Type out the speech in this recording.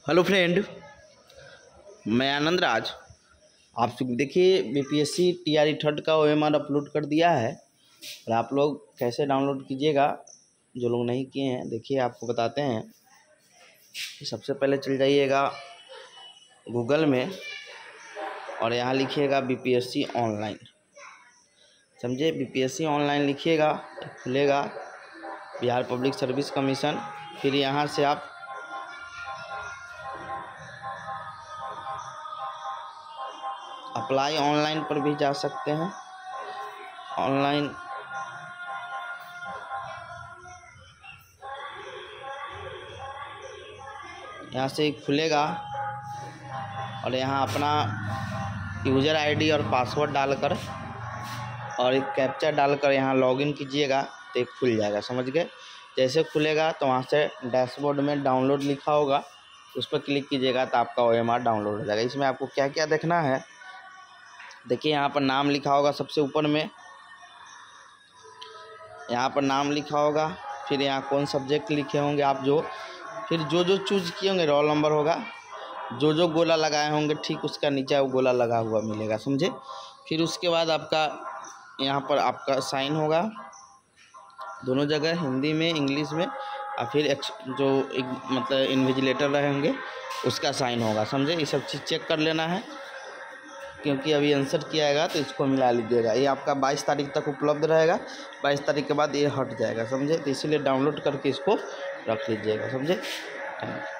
Hello friend, मैं आनंद राज। आप देखिए बीपीएससी टीआरई थर्ड का ओएमआर अपलोड कर दिया है और आप लोग कैसे डाउनलोड कीजिएगा, जो लोग नहीं किए हैं देखिए आपको बताते हैं। सबसे पहले चल जाइएगा गूगल में और यहाँ लिखिएगा बीपीएससी ऑनलाइन। समझे, बीपीएससी ऑनलाइन लिखिएगा तो खुलेगा बिहार पब्लिक सर्विस कमीशन। फिर यहाँ से आप अप्लाई ऑनलाइन पर भी जा सकते हैं। ऑनलाइन यहाँ से खुलेगा और यहाँ अपना यूज़र आईडी और पासवर्ड डालकर और एक कैप्चा डालकर यहाँ लॉगिन कीजिएगा तो एक खुल जाएगा। समझ गए। जैसे खुलेगा तो वहाँ से डैशबोर्ड में डाउनलोड लिखा होगा, उस पर क्लिक कीजिएगा तो आपका ओएमआर डाउनलोड हो जाएगा। इसमें आपको क्या क्या देखना है, देखिए यहाँ पर नाम लिखा होगा सबसे ऊपर में, यहाँ पर नाम लिखा होगा। फिर यहाँ कौन सब्जेक्ट लिखे होंगे आप, फिर जो चूज़ किए होंगे रोल नंबर होगा, जो गोला लगाए होंगे ठीक उसका नीचे वो गोला लगा हुआ मिलेगा। समझे। फिर उसके बाद आपका यहाँ पर आपका साइन होगा दोनों जगह, हिंदी में इंग्लिश में, और फिर मतलब इन्विजिलेटर रहेंगे उसका साइन होगा। समझे। ये सब चीज़ चेक कर लेना है क्योंकि अभी आंसर किया आएगा तो इसको मिला लीजिएगा। ये आपका 22 तारीख तक उपलब्ध रहेगा। 22 तारीख के बाद ये हट जाएगा। समझे। तो इसीलिए डाउनलोड करके इसको रख लीजिएगा। समझे।